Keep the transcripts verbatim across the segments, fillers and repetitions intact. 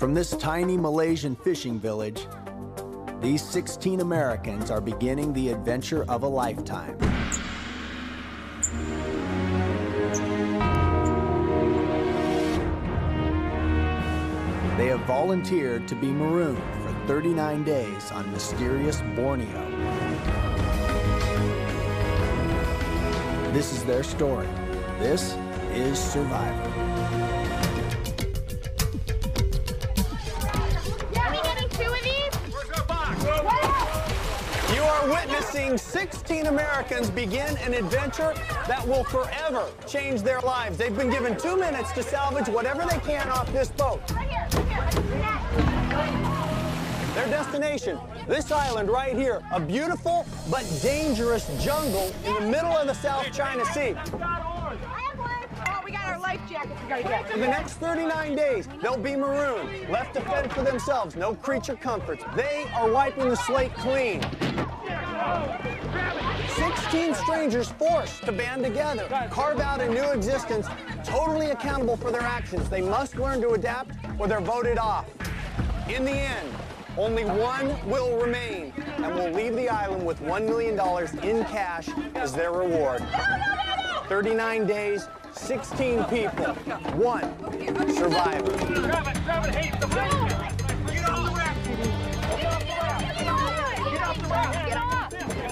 From this tiny Malaysian fishing village, these sixteen Americans are beginning the adventure of a lifetime. They have volunteered to be marooned for thirty-nine days on mysterious Borneo. This is their story. This is Survivor. You are witnessing sixteen Americans begin an adventure that will forever change their lives. They've been given two minutes to salvage whatever they can off this boat. Their destination, this island right here, a beautiful but dangerous jungle in the middle of the South China Sea. For the next thirty-nine days, they'll be marooned, left to fend for themselves, no creature comforts. They are wiping the slate clean. sixteen strangers forced to band together, carve out a new existence, totally accountable for their actions. They must learn to adapt or they're voted off. In the end, only one will remain and will leave the island with one million dollars in cash as their reward. thirty-nine days, sixteen people, one survivor. Grab it, grab it, hey, the get off the raft! Get off the raft! Get off the raft! Get off!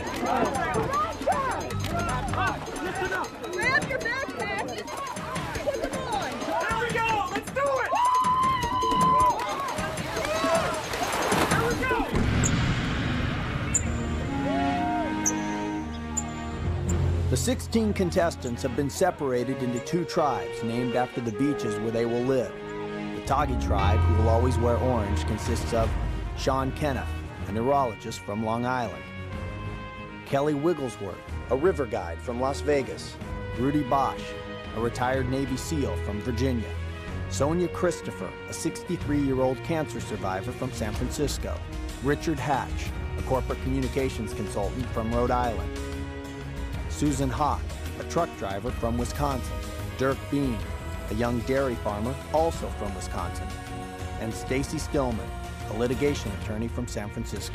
Listen up! Grab your backpack! Put them on! There we go! Let's do it! There we go! The sixteen contestants have been separated into two tribes named after the beaches where they will live. The Tagi tribe, who will always wear orange, consists of Sean Kenneth, a neurologist from Long Island; Kelly Wigglesworth, a river guide from Las Vegas; Rudy Bosch, a retired Navy SEAL from Virginia; Sonia Christopher, a sixty-three-year-old cancer survivor from San Francisco; Richard Hatch, a corporate communications consultant from Rhode Island; Susan Hawk, a truck driver from Wisconsin; Dirk Bean, a young dairy farmer also from Wisconsin; and Stacy Stillman, a litigation attorney from San Francisco.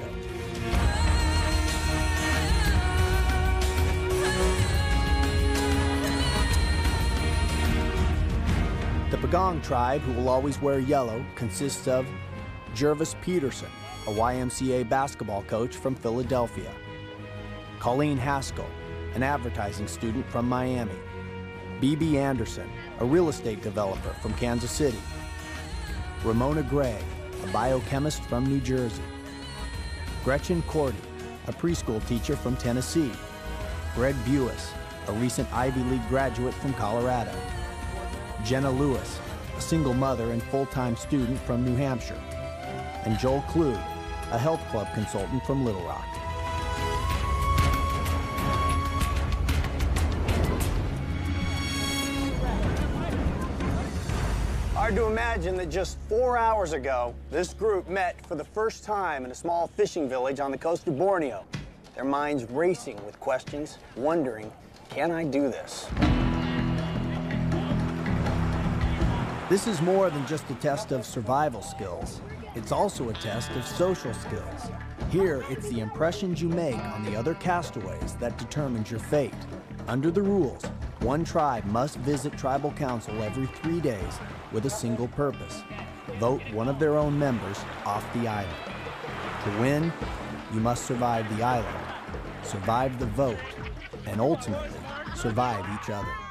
The Pagong tribe, who will always wear yellow, consists of Jervis Peterson, a Y M C A basketball coach from Philadelphia; Colleen Haskell, an advertising student from Miami; B B Anderson, a real estate developer from Kansas City; Ramona Gray, a biochemist from New Jersey; Gretchen Cordy, a preschool teacher from Tennessee; Greg Buis, a recent Ivy League graduate from Colorado; Jenna Lewis, a single mother and full-time student from New Hampshire; and Joel Klug, a health club consultant from Little Rock. Hard to imagine that just four hours ago, this group met for the first time in a small fishing village on the coast of Borneo. Their minds racing with questions, wondering, can I do this? This is more than just a test of survival skills. It's also a test of social skills. Here, it's the impressions you make on the other castaways that determines your fate. Under the rules, one tribe must visit tribal council every three days with a single purpose: vote one of their own members off the island. To win, you must survive the island, survive the vote, and ultimately survive each other.